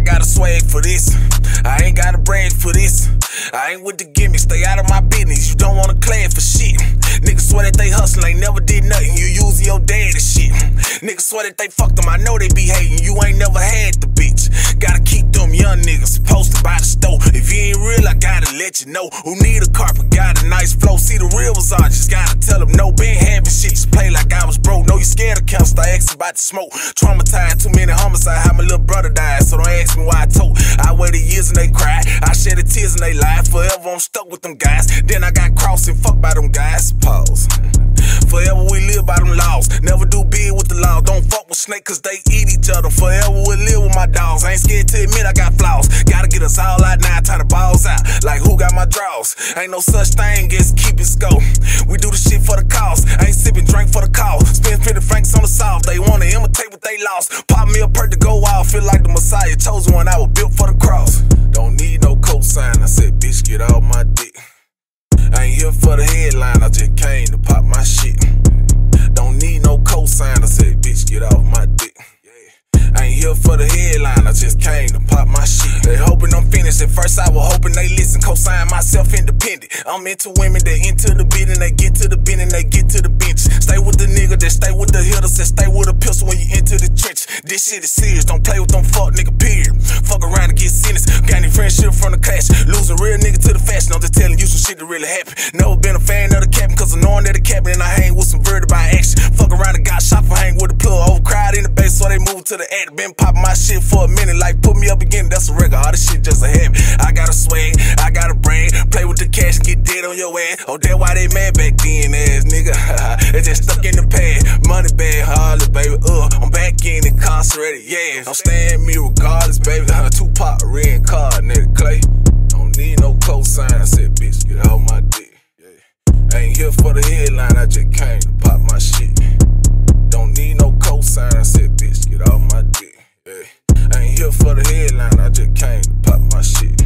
got a swag for this. I ain't got a brag for this. I ain't with the gimmicks, stay out of my business. You don't wanna clap for shit. Niggas swear that they hustle, ain't never did nothing. You using your daddy shit. Niggas swear that they fucked them, I know they be hating. You ain't never had the bitch. Gotta keep them young niggas posted by the store. If you ain't real, I gotta let you know. Who need a carpet, got a nice flow. See the real was on, just gotta tell them no. Been having shit, just play like I was broke. Know you scared of count, start asking about the smoke. Traumatized, too many homicides, how my little brother died. So don't ask me why I told. I waited years and they cried. I shed the tears and they lied. Forever I'm stuck with them guys. Then I got crossed and fucked by them guys. Pause. Forever we live by them laws. Never do big with the law. Don't fuck with snakes cause they eat each other. Forever we live with my dogs. I ain't scared to admit I got flaws. Gotta get us all out now, tie the balls out. Like who got my draws? Ain't no such thing as keep it scope. We do the shit for the cause. Ain't sipping drink for the cause. Spend 50 francs on the sauce. They wanna imitate what they lost. Pop me a perk to go off. Feel like the Messiah, chosen one. I was built for the cross. Don't need no cosign. I said, bitch, get off my dick. I ain't here for the headline, I just came to pop my shit. Don't need no cosign, I said, bitch, get off my dick. I ain't here for the headline, I just came to pop my shit. They hoping I'm finished, at first I was hoping they listen. Cosign myself independent. I'm into women that into the bid and they get to the bin and they get to the bench. Stay with the nigga that stay with the hitters that stay with a pistol when you enter the trench. This shit is serious, don't play with them fuck nigga, period. Fuck around and get sentenced. Gaining friendship from the clash. Losing real nigga to the fashion. I'm just telling you some shit that really happened. Never been a fan of the captain cause I knowing that the captain and I hang with some verted by action. Fuck around and got shot for hang with the plug. Overcried in the base so they moved to the act. Been popping my shit for a minute, like put me up again, that's a record. All this shit just a habit. I got a swag, I got a brand. Play with the cash and get dead on your ass. Oh, that's why they mad back then, ass nigga. They just stuck in the past. Money bag, Harley, baby. I'm back in incarcerated, yeah. I'm staying me regardless, baby. Tupac reincarnated, Clay. Don't need no cosign. I said, bitch, get off my dick. Yeah. I ain't here for the headline, I just came to pop my shit. Don't need no cosign. I said, bitch, get off my dick. Yeah. I ain't here for the headline, I just came to pop my shit.